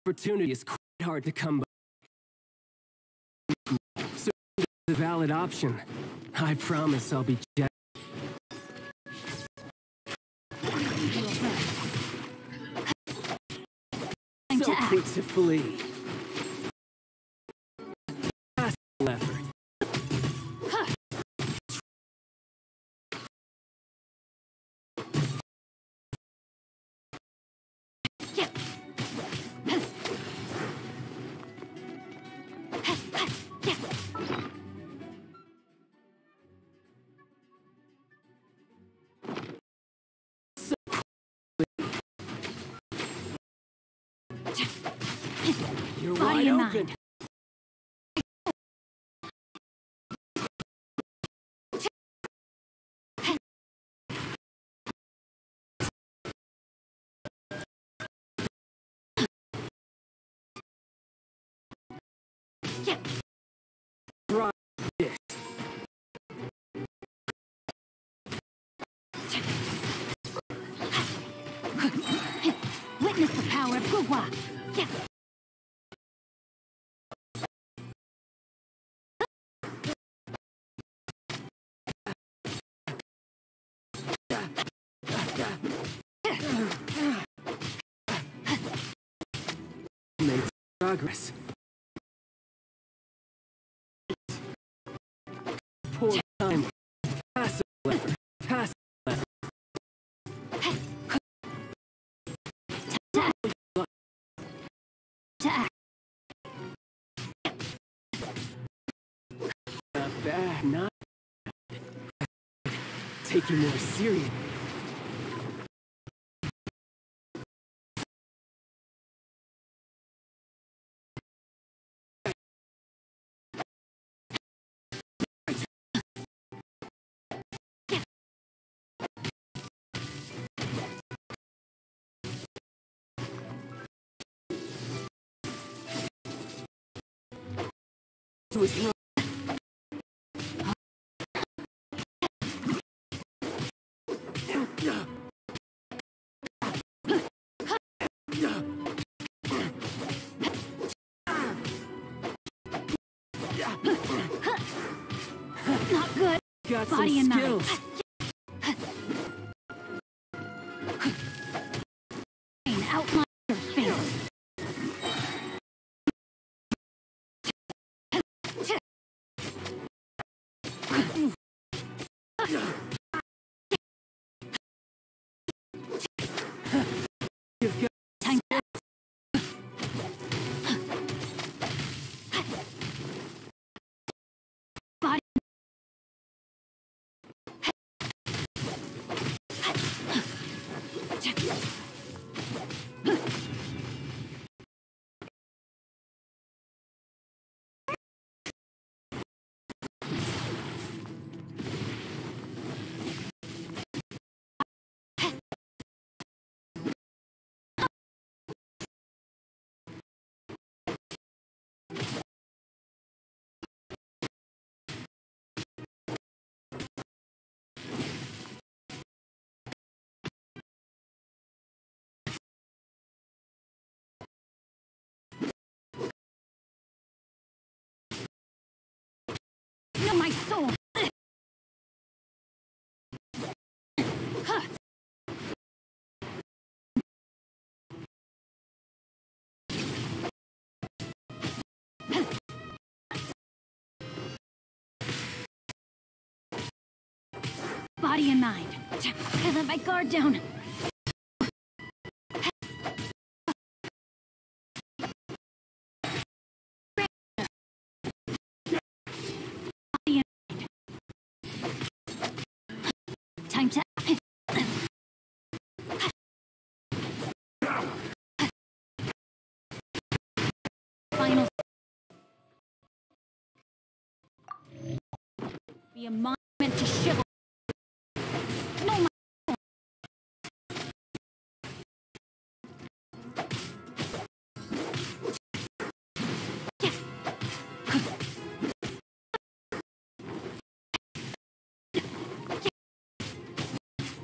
Opportunity is quite hard to come by. So it's a valid option. I promise I'll be gentle. So quick to flee. Effort. You're wide open. Try this. Witness the power of Gugwa. Made progress. Poor time. Pass the lever. Pass the lever. Not bad, not bad. Take you more serious. To his right. Not good. Got Body some and skills. Outline your fate. You've got Time to body. Feel my soul. Body and mind. I let my guard down. Body and mind. Time to final. Be a monument to chivalry. No, my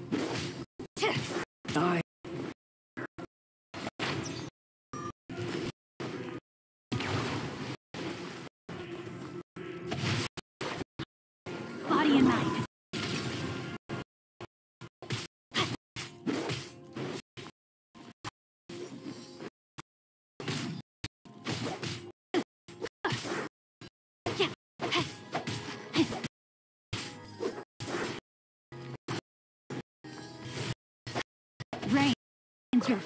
I demands your...